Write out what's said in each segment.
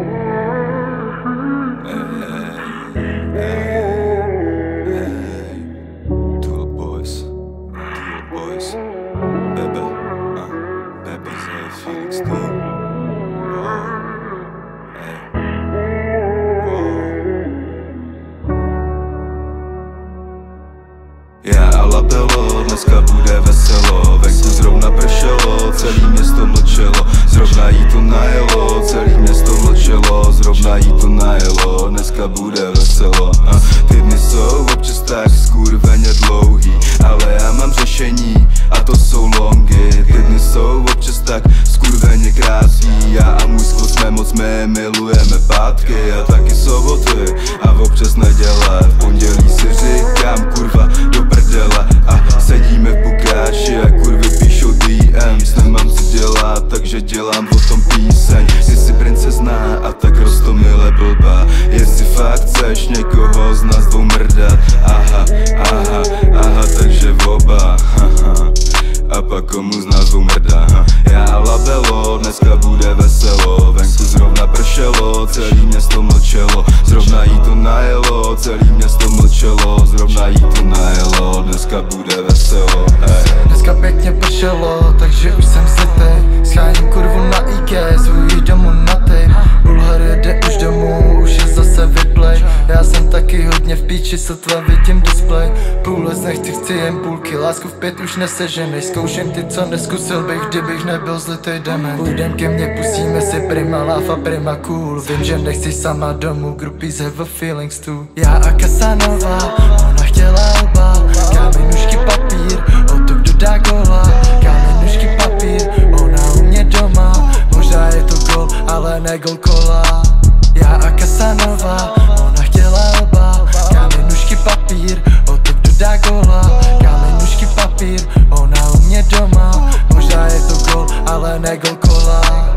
Já a Labelo, dneska bude veselo. Venku zrovna pršelo, celý město mlčelo. Zrovna jí to najelo, celý město mlčelo. Zrovna jí to najelo, dneska bude veselo. Ty dny jsou občas tak skurveně dlouhý, ale já mám řešení a to jsou longy. Ty dny jsou občas tak skurveně krátký, já a můj sklo jsme moc, my milujeme pátky a taky soboty a občas neděle. V pondělí si říkám kurva do prdele a sedíme v bukáči a kurvy píšou DMs. Nemám co dělat, takže dělám o tom píseň. Ty jsi princezná a tak roztomile blbá, jestli fakt chceš někoho z nás dvou mrdat. Aha, aha, aha, takže oba, haha. A pak komu z nás dvou mrdá. Já a Labelo, dneska bude veselo. Venku zrovna pršelo, celý město mlčelo. Zrovna jí to najelo, celý město mlčelo. Zrovna jí to najelo, dneska bude veselo. Dneska pěkně pršelo, takže už jsem zlitej. Scháním kurvu na IG, zvu jí domů na tape. Bulhar jede už domů, už je zase vyplej. Já jsem taky hodně v píči, sotva vidím display. Půlec nechci, chci jen půlky, lásku v 5 už neseženej. Zkouším ty, co neskusil bych, kdybych nebyl zlitej dement. Půjdem ke mně, pustíme si prima love a prima cool. Vím, že nechci sama domů, groupies have a feelings too. Já a Casanova, ona chtěla oba. Kamenušky papír, o to kdo dá gola. Kamenušky papír, ona u mě doma. Možná je to gol, ale ne gol kola. Já a Casanova, ona chtěla oba. Kamenušky papír, o to kdo dá gola. Kamenušky papír, ona u mě doma. Možná je to gol, ale ne gol kola.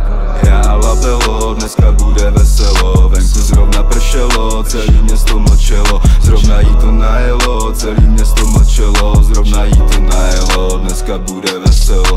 Já a Labelo, dneska bude veselo. Venku zrovna pršelo, celý město mlčelo. Zrovna jí to najelo, celý město mlčelo. Zrovna jí to najelo, dneska bude veselo.